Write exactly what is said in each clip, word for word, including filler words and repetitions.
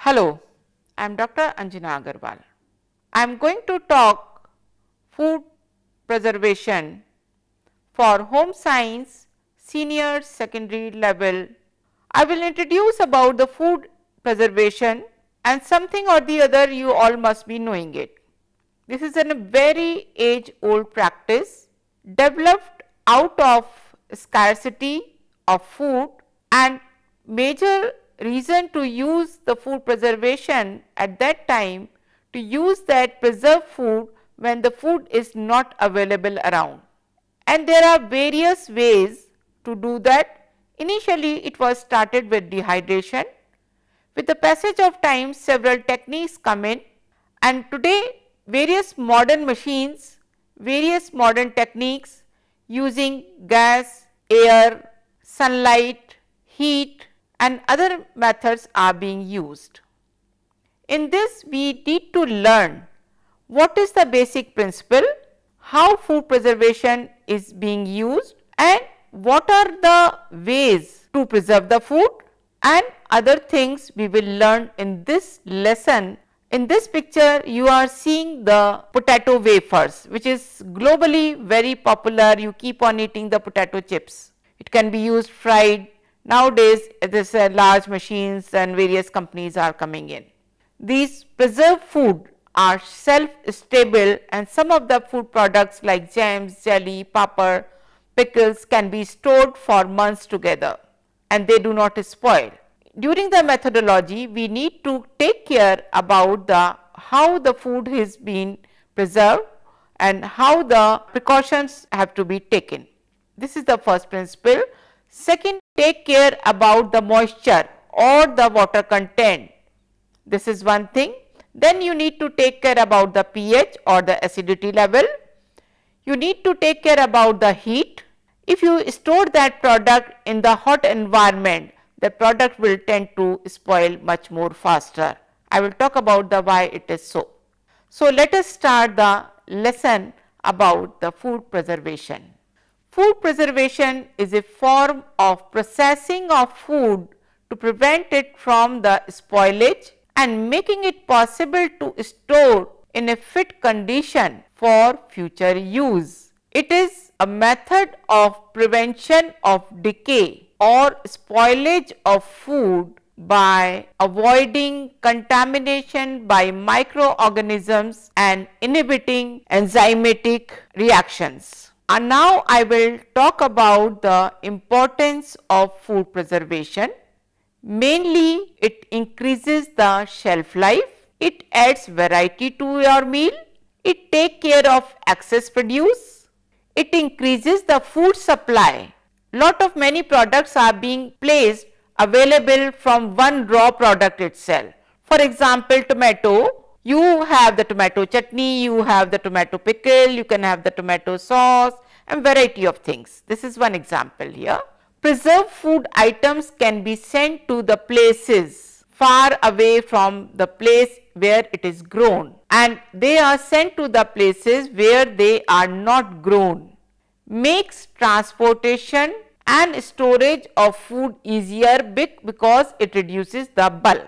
Hello, I am Doctor Anjana Agarwal. I am going to talk food preservation for home science senior secondary level. I will introduce about the food preservation and something or the other you all must be knowing it. This is a very age old practice developed out of scarcity of food, and major reason to use the food preservation at that time to use that preserved food when the food is not available around. And there are various ways to do that. Initially it was started with dehydration. With the passage of time several techniques come in, and today various modern machines, various modern techniques using gas, air, sunlight, heat and other methods are being used. In this we need to learn what is the basic principle, how food preservation is being used and what are the ways to preserve the food, and other things we will learn in this lesson. In this picture you are seeing the potato wafers, which is globally very popular. You keep on eating the potato chips. It can be used fried. Nowadays this uh, large machines and various companies are coming in. These preserved food are self stable, and some of the food products like jams, jelly, papad, pickles can be stored for months together and they do not spoil. During the methodology we need to take care about the how the food is being preserved and how the precautions have to be taken. This is the first principle. Second, take care about the moisture or the water content. This is one thing. Then you need to take care about the pH or the acidity level. You need to take care about the heat. If you store that product in the hot environment, the product will tend to spoil much more faster. I will talk about the why it is so. So let us start the lesson about the food preservation. Food preservation is a form of processing of food to prevent it from the spoilage and making it possible to store in a fit condition for future use. It is a method of prevention of decay or spoilage of food by avoiding contamination by microorganisms and inhibiting enzymatic reactions. And now I will talk about the importance of food preservation. Mainly it increases the shelf life, it adds variety to your meal, it takes care of excess produce, it increases the food supply. Lot of many products are being placed available from one raw product itself. For example, tomato. You have the tomato chutney, you have the tomato pickle, you can have the tomato sauce and variety of things. This is one example here. Preserved food items can be sent to the places far away from the place where it is grown, and they are sent to the places where they are not grown. Makes transportation and storage of food easier because it reduces the bulk.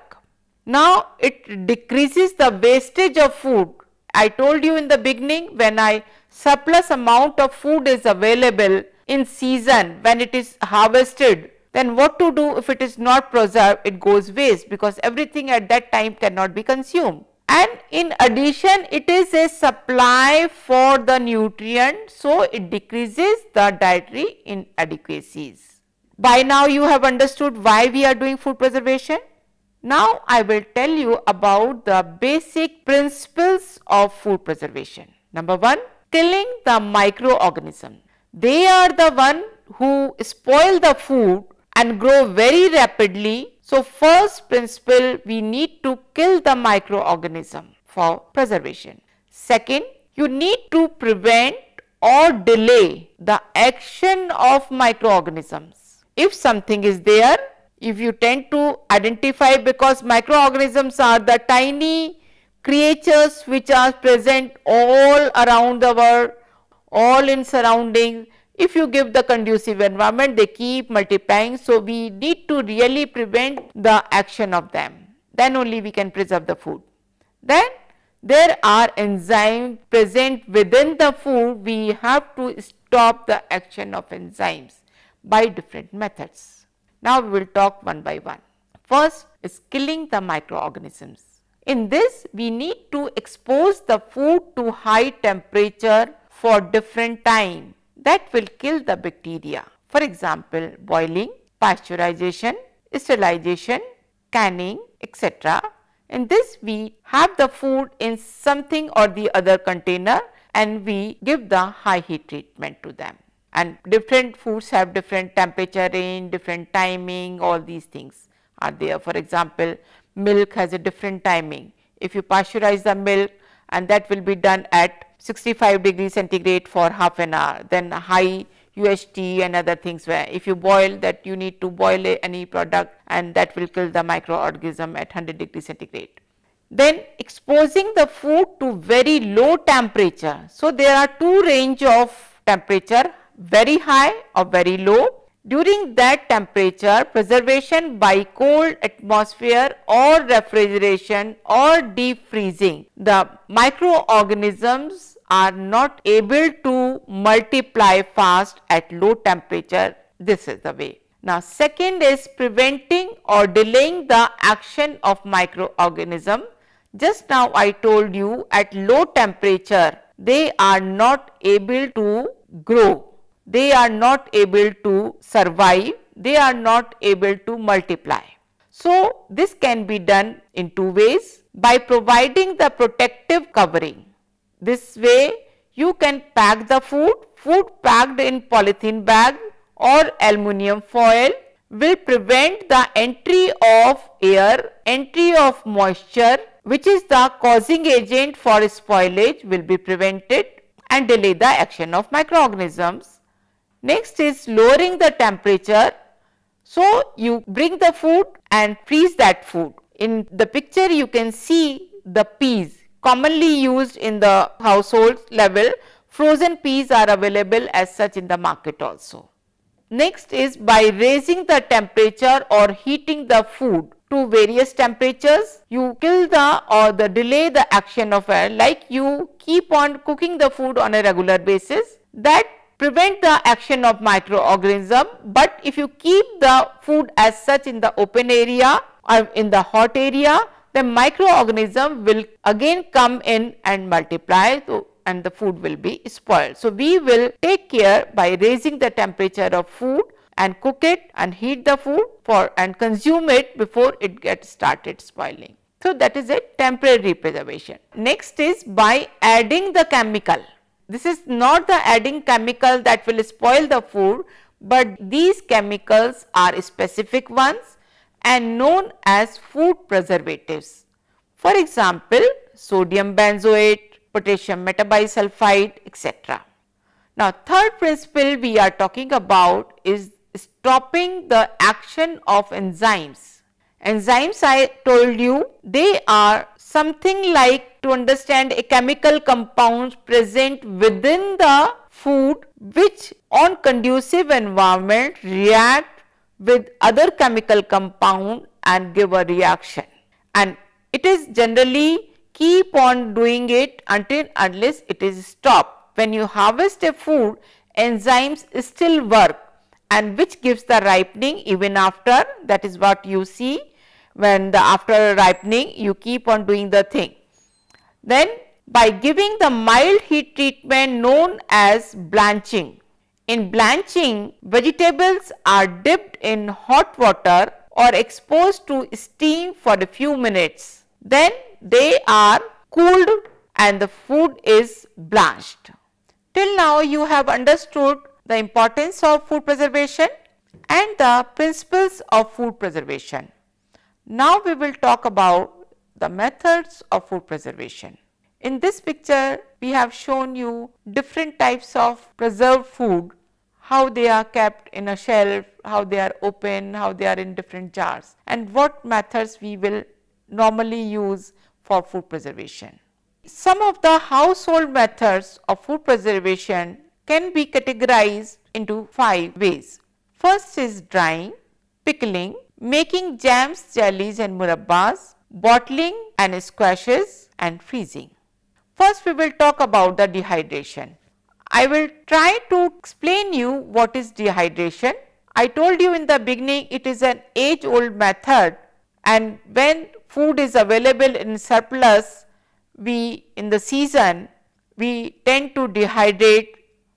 Now it decreases the wastage of food. I told you in the beginning, when I surplus amount of food is available in season, when it is harvested, then what to do if it is not preserved? It goes waste because everything at that time cannot be consumed. And in addition, it is a supply for the nutrient, so it decreases the dietary inadequacies. By now you have understood why we are doing food preservation. Now I will tell you about the basic principles of food preservation. Number one, killing the microorganisms. They are the one who spoil the food and grow very rapidly. So first principle, we need to kill the microorganism for preservation. Second, you need to prevent or delay the action of microorganisms. If something is there, if you tend to identify, because microorganisms are the tiny creatures which are present all around the world, all in surroundings. If you give the conducive environment, they keep multiplying. So we need to really prevent the action of them. then only we can preserve the food. Then there are enzymes present within the food. We have to stop the action of enzymes by different methods. Now we will talk one by one. First is killing the microorganisms. In this, we need to expose the food to high temperature for different time. That will kill the bacteria. For example, boiling, pasteurization, sterilization, canning, et cetera. In this, we have the food in something or the other container and we give the high heat treatment to them. And different foods have different temperature range, different timing, all these things are there. For example, milk has a different timing. If you pasteurize the milk, and that will be done at sixty-five degrees centigrade for half an hour, then high U H T and other things, where if you boil that, you need to boil any product and that will kill the microorganism at one hundred degrees centigrade. Then exposing the food to very low temperature. So there are two range of temperature, very high or very low. During that temperature, preservation by cold atmosphere or refrigeration or deep freezing, the microorganisms are not able to multiply fast at low temperature. This is the way. Now, second is preventing or delaying the action of microorganism. Just now I told you, at low temperature they are not able to grow. They are not able to survive, they are not able to multiply. So, this can be done in two ways: by providing the protective covering. This way you can pack the food, food packed in polythene bag or aluminum foil will prevent the entry of air, entry of moisture, which is the causing agent for spoilage, will be prevented and delay the action of microorganisms. Next is lowering the temperature. So, you bring the food and freeze that food. In the picture you can see the peas commonly used in the household level. Frozen peas are available as such in the market also. Next is by raising the temperature or heating the food to various temperatures, you kill the or the delay the action of air. Like you keep on cooking the food on a regular basis, that prevent the action of microorganism. But if you keep the food as such in the open area or in the hot area, the microorganism will again come in and multiply, so, and the food will be spoiled. So, we will take care by raising the temperature of food and cook it and heat the food for and consume it before it gets started spoiling. So, that is a temporary preservation. Next is by adding the chemical. This is not the adding chemical that will spoil the food, but these chemicals are specific ones and known as food preservatives. For example, sodium benzoate, potassium metabisulfite, et cetera. Now, third principle we are talking about is stopping the action of enzymes. Enzymes, I told you, they are something like, to understand, a chemical compounds present within the food which on conducive environment react with other chemical compound and give a reaction, and it is generally keep on doing it until unless it is stopped. When you harvest a food, enzymes still work, and which gives the ripening even after. That is what you see when the after ripening you keep on doing the thing. Then by giving the mild heat treatment known as blanching. In blanching, vegetables are dipped in hot water or exposed to steam for a few minutes. Then they are cooled and the food is blanched. Till now you have understood the importance of food preservation and the principles of food preservation. Now we will talk about the methods of food preservation. In this picture we have shown you different types of preserved food, how they are kept in a shelf, how they are open, how they are in different jars, and what methods we will normally use for food preservation. Some of the household methods of food preservation can be categorized into five ways. First is drying, pickling, making jams, jellies and murabbas, bottling and squashes and freezing. First we will talk about the dehydration. I will try to explain you what is dehydration. I told you in the beginning it is an age old method, and when food is available in surplus, we in the season we tend to dehydrate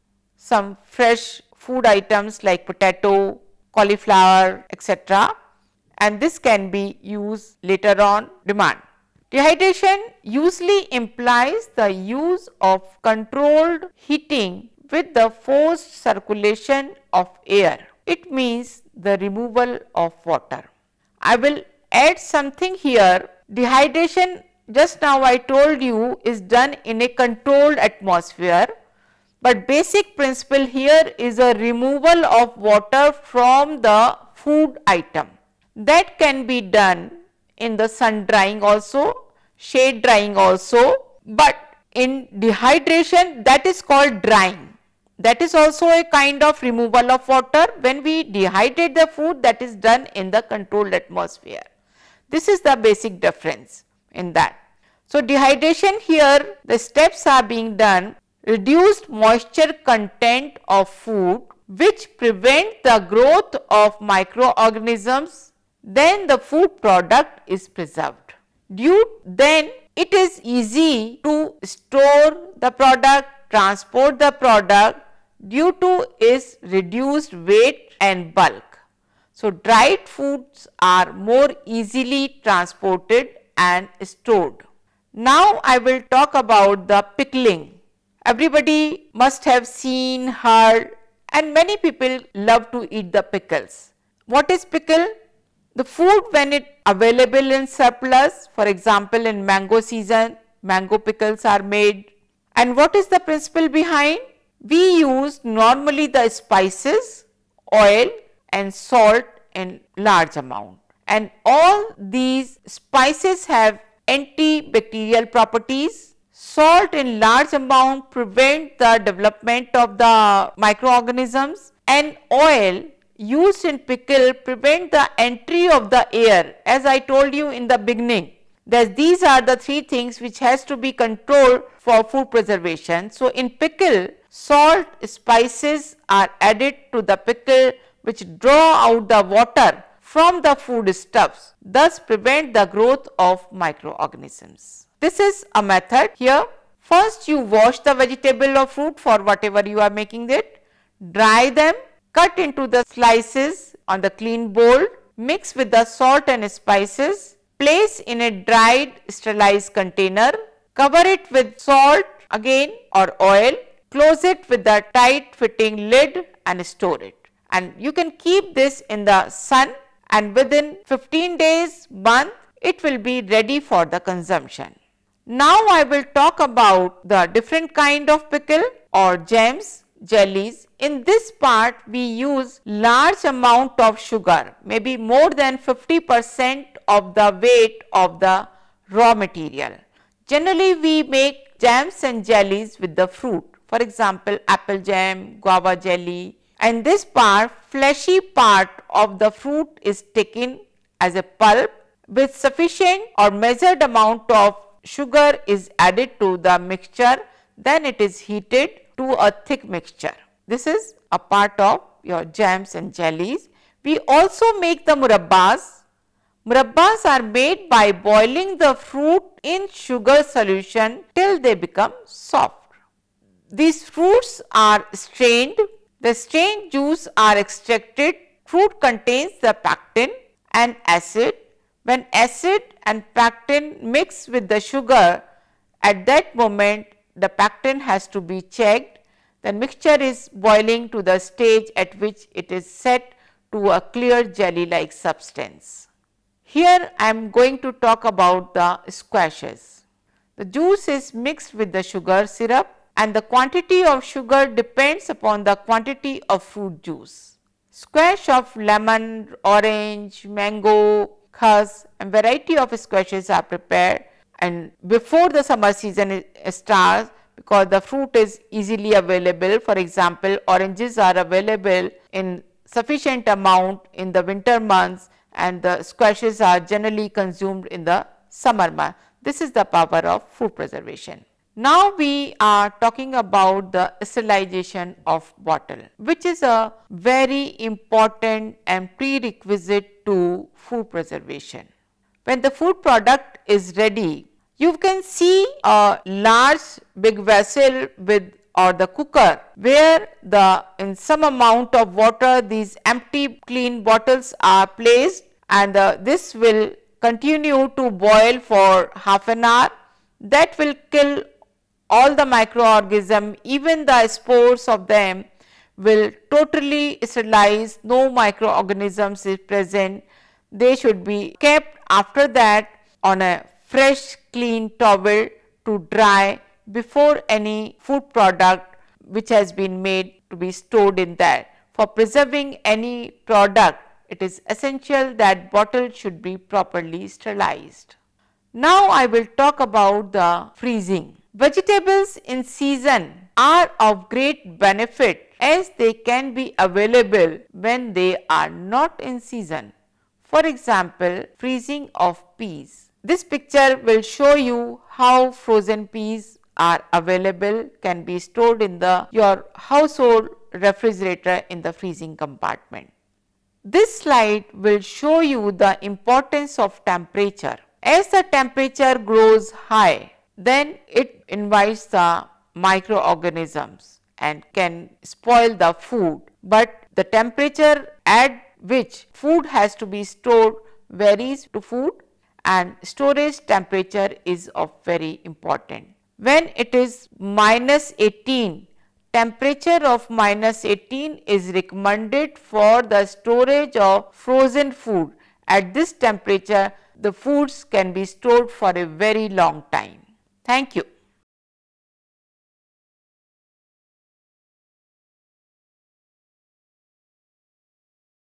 some fresh food items like potato, cauliflower, et cetera, and this can be used later on demand. Dehydration usually implies the use of controlled heating with the forced circulation of air. It means the removal of water. I will add something here. Dehydration, just now I told you, is done in a controlled atmosphere, but basic principle here is a removal of water from the food item. That can be done in the sun drying also, shade drying also, but in dehydration that is called drying. That is also a kind of removal of water. When we dehydrate the food, that is done in the controlled atmosphere. This is the basic difference in that. So, dehydration here, the steps are being done. Reduced moisture content of food which prevent the growth of microorganisms, then the food product is preserved. Due then it is easy to store the product, transport the product due to its reduced weight and bulk. So, dried foods are more easily transported and stored. Now, I will talk about the pickling. Everybody must have seen, heard, and many people love to eat the pickles. What is pickle? The food when it available in surplus, for example in mango season, mango pickles are made. And what is the principle behind? We use normally the spices, oil and salt in large amount, and all these spices have antibacterial properties. Salt in large amount prevent the development of the microorganisms, and oil used in pickle prevent the entry of the air. As I told you in the beginning, that these are the three things which has to be controlled for food preservation. So, in pickle, salt, spices are added to the pickle which draw out the water from the food stuffs, thus prevent the growth of microorganisms. This is a method here. First you wash the vegetable or fruit for whatever you are making it, dry them, cut into the slices on the clean bowl, mix with the salt and spices, place in a dried sterilized container, cover it with salt again or oil, close it with the tight fitting lid and store it. And you can keep this in the sun, and within fifteen days, month, it will be ready for the consumption. Now I will talk about the different kind of pickle or jams, jellies. In this part we use large amount of sugar, maybe more than fifty percent of the weight of the raw material. Generally we make jams and jellies with the fruit, for example apple jam, guava jelly, and this part, fleshy part of the fruit is taken as a pulp with sufficient or measured amount of sugar is added to the mixture, then it is heated to a thick mixture. This is a part of your jams and jellies. We also make the murabbas. Murabbas are made by boiling the fruit in sugar solution till they become soft. These fruits are strained. The strained juice are extracted. Fruit contains the pectin and acid. When acid and pectin mix with the sugar, at that moment the pectin has to be checked. The mixture is boiling to the stage at which it is set to a clear jelly like substance. Here I am going to talk about the squashes. The juice is mixed with the sugar syrup, and the quantity of sugar depends upon the quantity of fruit juice. Squash of lemon, orange, mango, khas and variety of squashes are prepared, and before the summer season starts, because the fruit is easily available. For example, oranges are available in sufficient amount in the winter months, and the squashes are generally consumed in the summer month. This is the power of food preservation. Now we are talking about the sterilization of bottle, which is a very important and prerequisite to food preservation. When the food product is ready, you can see a large big vessel with or the cooker where the in some amount of water these empty clean bottles are placed, and uh, this will continue to boil for half an hour. That will kill all the microorganisms, even the spores of them will totally sterilize, no microorganisms is present. They should be kept after that on a fresh clean towel to dry before any food product which has been made to be stored in that. For preserving any product, it is essential that bottle should be properly sterilized. Now I will talk about the freezing. Vegetables in season are of great benefit as they can be available when they are not in season. For example, freezing of peas. This picture will show you how frozen peas are available, can be stored in the your household refrigerator in the freezing compartment. This slide will show you the importance of temperature. As the temperature grows high, then it invites the microorganisms and can spoil the food, but the temperature at which food has to be stored varies to food, and storage temperature is of very important. When it is minus eighteen, temperature of minus eighteen is recommended for the storage of frozen food. At this temperature, the foods can be stored for a very long time. Thank you.